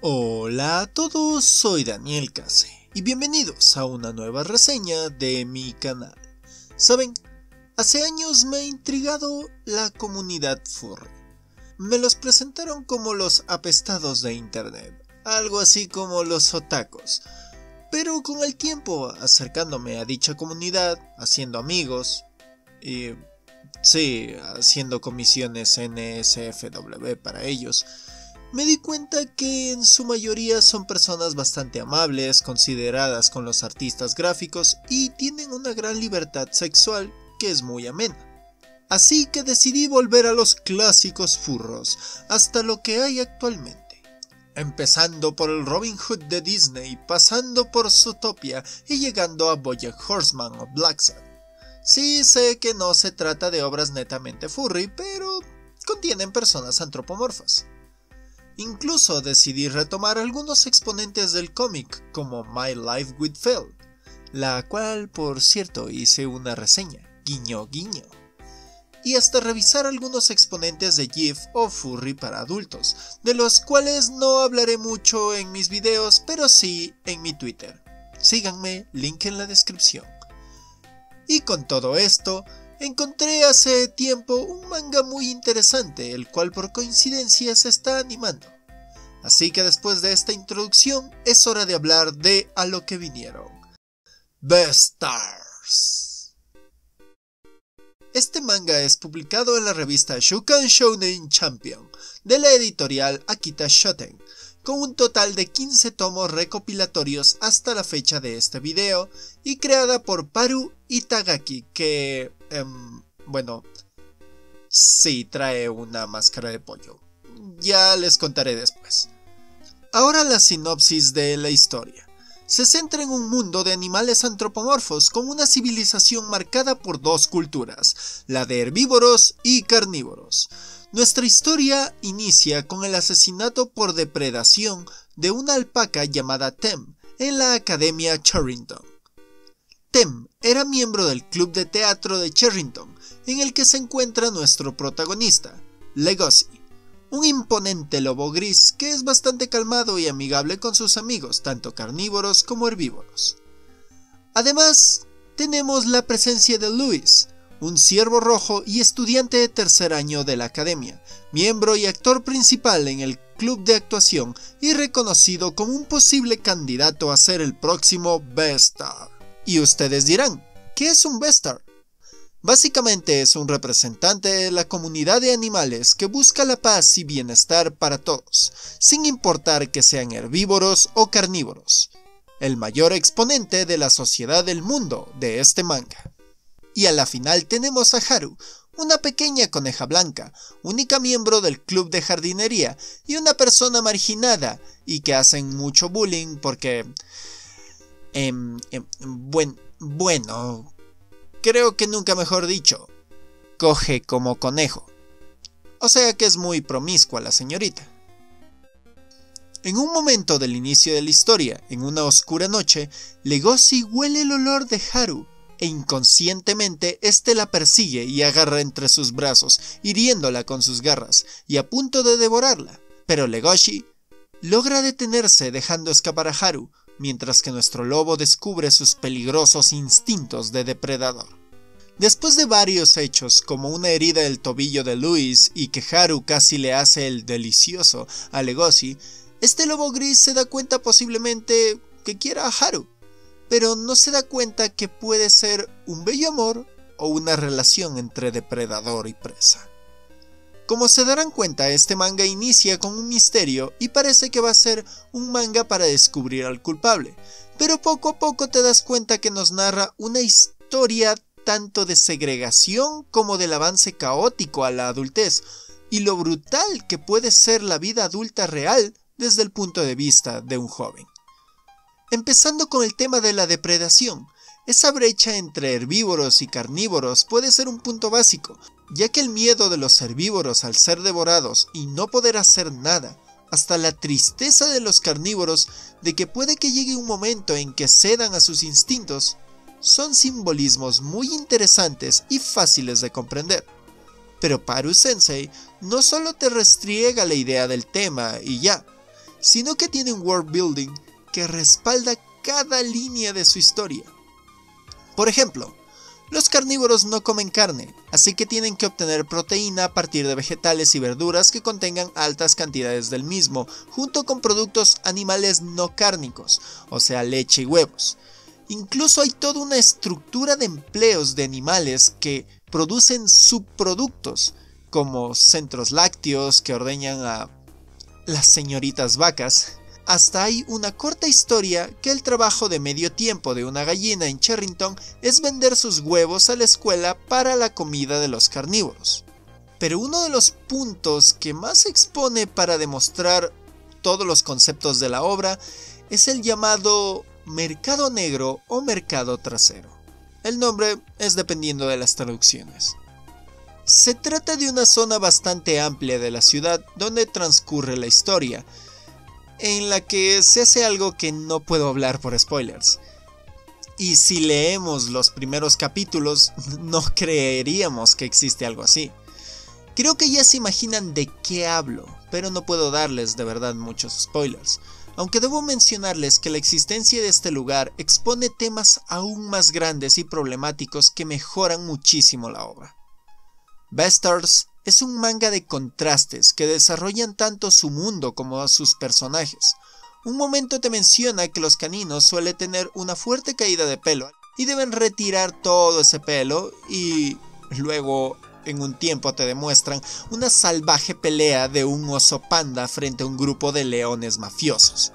Hola a todos, soy Daniel Case y bienvenidos a una nueva reseña de mi canal. Saben, hace años me ha intrigado la comunidad furry. Me los presentaron como los apestados de internet, algo así como los otakus. Pero con el tiempo, acercándome a dicha comunidad, haciendo amigos y haciendo comisiones NSFW para ellos, me di cuenta que en su mayoría son personas bastante amables, consideradas con los artistas gráficos y tienen una gran libertad sexual que es muy amena. Así que decidí volver a los clásicos furros, hasta lo que hay actualmente. Empezando por el Robin Hood de Disney, pasando por Zootopia y llegando a BoJack Horseman o Black Sad. Sí, sé que no se trata de obras netamente furry, pero contienen personas antropomorfas. Incluso decidí retomar algunos exponentes del cómic, como My Life with Phil, la cual, por cierto, hice una reseña, guiño guiño. Y hasta revisar algunos exponentes de GIF o furry para adultos, de los cuales no hablaré mucho en mis videos, pero sí en mi Twitter. Síganme, link en la descripción. Y con todo esto, encontré hace tiempo un manga muy interesante, el cual por coincidencia se está animando. Así que después de esta introducción, es hora de hablar de a lo que vinieron. Beastars. Este manga es publicado en la revista Shukan Shounen Champion, de la editorial Akita Shoten, con un total de 15 tomos recopilatorios hasta la fecha de este video, y creada por Paru Itagaki, que, sí trae una máscara de pollo. Ya les contaré después. Ahora la sinopsis de la historia. Se centra en un mundo de animales antropomorfos con una civilización marcada por dos culturas, la de herbívoros y carnívoros. Nuestra historia inicia con el asesinato por depredación de una alpaca llamada Tem en la Academia Cherrington. Tem era miembro del club de teatro de Cherrington, en el que se encuentra nuestro protagonista, Legoshi, un imponente lobo gris que es bastante calmado y amigable con sus amigos, tanto carnívoros como herbívoros. Además, tenemos la presencia de Luis, un ciervo rojo y estudiante de tercer año de la academia, miembro y actor principal en el club de actuación y reconocido como un posible candidato a ser el próximo Beastar. Y ustedes dirán, ¿qué es un Beastar? Básicamente es un representante de la comunidad de animales que busca la paz y bienestar para todos, sin importar que sean herbívoros o carnívoros. El mayor exponente de la sociedad del mundo de este manga. Y a la final tenemos a Haru, una pequeña coneja blanca, única miembro del club de jardinería y una persona marginada y que hacen mucho bullying porque... creo que nunca mejor dicho, coge como conejo. O sea que es muy promiscua la señorita. En un momento del inicio de la historia, en una oscura noche, Legoshi huele el olor de Haru e inconscientemente este la persigue y agarra entre sus brazos, hiriéndola con sus garras y a punto de devorarla. Pero Legoshi logra detenerse dejando escapar a Haru, mientras que nuestro lobo descubre sus peligrosos instintos de depredador. Después de varios hechos, como una herida del tobillo de Luis y que Haru casi le hace el delicioso a Legoshi, este lobo gris se da cuenta posiblemente que quiera a Haru, pero no se da cuenta que puede ser un bello amor o una relación entre depredador y presa. Como se darán cuenta, este manga inicia con un misterio y parece que va a ser un manga para descubrir al culpable, pero poco a poco te das cuenta que nos narra una historia tanto de segregación como del avance caótico a la adultez y lo brutal que puede ser la vida adulta real desde el punto de vista de un joven. Empezando con el tema de la depredación, esa brecha entre herbívoros y carnívoros puede ser un punto básico, ya que el miedo de los herbívoros al ser devorados y no poder hacer nada, hasta la tristeza de los carnívoros de que puede que llegue un momento en que cedan a sus instintos, son simbolismos muy interesantes y fáciles de comprender. Pero Paru Sensei no solo te restriega la idea del tema y ya, sino que tiene un world building que respalda cada línea de su historia. Por ejemplo, los carnívoros no comen carne, así que tienen que obtener proteína a partir de vegetales y verduras que contengan altas cantidades del mismo, junto con productos animales no cárnicos, o sea leche y huevos. Incluso hay toda una estructura de empleos de animales que producen subproductos, como centros lácteos que ordeñan a las señoritas vacas. Hasta hay una corta historia que el trabajo de medio tiempo de una gallina en Cherrington es vender sus huevos a la escuela para la comida de los carnívoros. Pero uno de los puntos que más expone para demostrar todos los conceptos de la obra es el llamado mercado negro o mercado trasero. El nombre es dependiendo de las traducciones. Se trata de una zona bastante amplia de la ciudad donde transcurre la historia, en la que se hace algo que no puedo hablar por spoilers. Y si leemos los primeros capítulos, no creeríamos que existe algo así. Creo que ya se imaginan de qué hablo, pero no puedo darles de verdad muchos spoilers. Aunque debo mencionarles que la existencia de este lugar expone temas aún más grandes y problemáticos que mejoran muchísimo la obra. Beastars es un manga de contrastes que desarrollan tanto su mundo como a sus personajes. Un momento te menciona que los caninos suelen tener una fuerte caída de pelo y deben retirar todo ese pelo, y luego en un tiempo te demuestran una salvaje pelea de un oso panda frente a un grupo de leones mafiosos.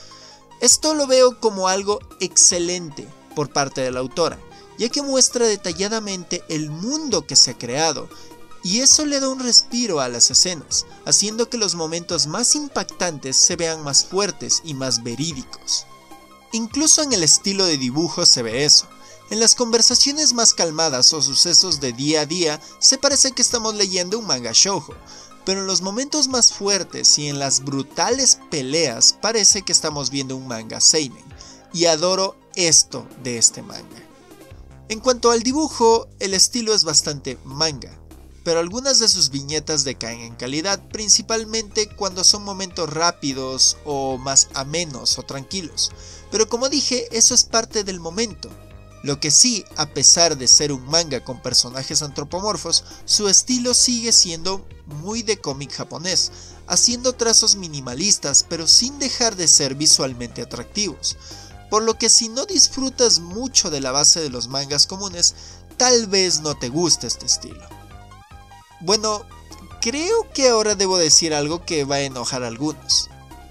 Esto lo veo como algo excelente por parte de la autora, ya que muestra detalladamente el mundo que se ha creado, y eso le da un respiro a las escenas, haciendo que los momentos más impactantes se vean más fuertes y más verídicos. Incluso en el estilo de dibujo se ve eso. En las conversaciones más calmadas o sucesos de día a día se parece que estamos leyendo un manga shoujo, pero en los momentos más fuertes y en las brutales peleas parece que estamos viendo un manga seinen, y adoro esto de este manga. En cuanto al dibujo, el estilo es bastante manga, pero algunas de sus viñetas decaen en calidad, principalmente cuando son momentos rápidos o más amenos o tranquilos, pero como dije, eso es parte del momento. Lo que sí, a pesar de ser un manga con personajes antropomorfos, su estilo sigue siendo muy de cómic japonés, haciendo trazos minimalistas pero sin dejar de ser visualmente atractivos, por lo que si no disfrutas mucho de la base de los mangas comunes, tal vez no te guste este estilo. Bueno, creo que ahora debo decir algo que va a enojar a algunos.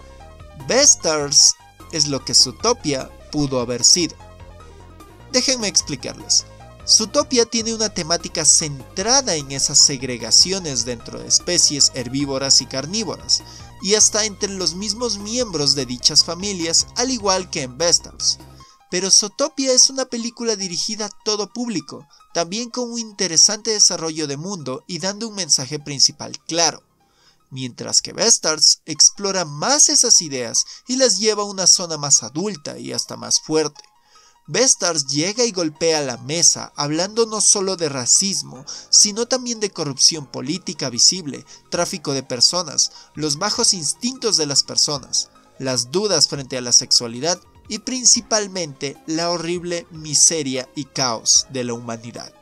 Beastars es lo que Zootopia pudo haber sido. Déjenme explicarles. Zootopia tiene una temática centrada en esas segregaciones dentro de especies herbívoras y carnívoras, y hasta entre los mismos miembros de dichas familias, al igual que en Beastars. Pero Zootopia es una película dirigida a todo público, también con un interesante desarrollo de mundo y dando un mensaje principal claro, mientras que Beastars explora más esas ideas y las lleva a una zona más adulta y hasta más fuerte. Beastars llega y golpea la mesa, hablando no solo de racismo, sino también de corrupción política visible, tráfico de personas, los bajos instintos de las personas, las dudas frente a la sexualidad y principalmente la horrible miseria y caos de la humanidad.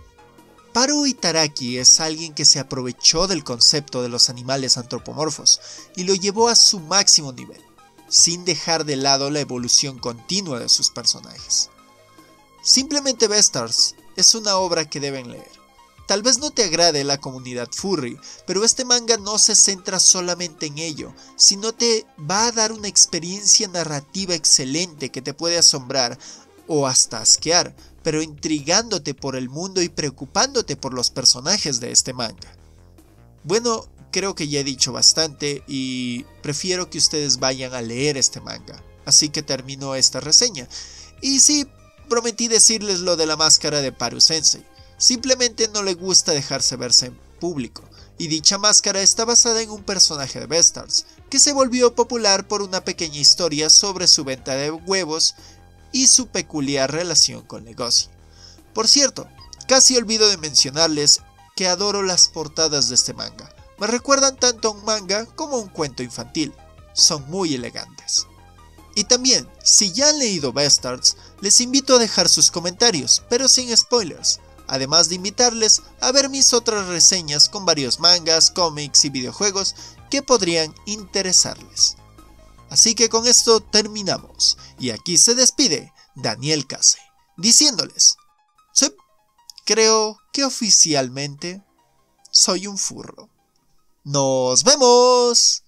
Haru Itaraki es alguien que se aprovechó del concepto de los animales antropomorfos y lo llevó a su máximo nivel, sin dejar de lado la evolución continua de sus personajes. Simplemente Beastars es una obra que deben leer. Tal vez no te agrade la comunidad furry, pero este manga no se centra solamente en ello, sino te va a dar una experiencia narrativa excelente que te puede asombrar o hasta asquear, pero intrigándote por el mundo y preocupándote por los personajes de este manga. Bueno, creo que ya he dicho bastante y prefiero que ustedes vayan a leer este manga, así que termino esta reseña. Y sí, prometí decirles lo de la máscara de Haru Sensei. Simplemente no le gusta dejarse verse en público, y dicha máscara está basada en un personaje de Beastars, que se volvió popular por una pequeña historia sobre su venta de huevos y su peculiar relación con negocio. Por cierto, casi olvido de mencionarles que adoro las portadas de este manga, me recuerdan tanto a un manga como a un cuento infantil. son muy elegantes. Y también, si ya han leído Bastards, les invito a dejar sus comentarios, pero sin spoilers, además de invitarles a ver mis otras reseñas con varios mangas, cómics y videojuegos que podrían interesarles. Así que con esto terminamos, y aquí se despide Daniel Case, diciéndoles: sí, creo que oficialmente soy un furro. ¡Nos vemos!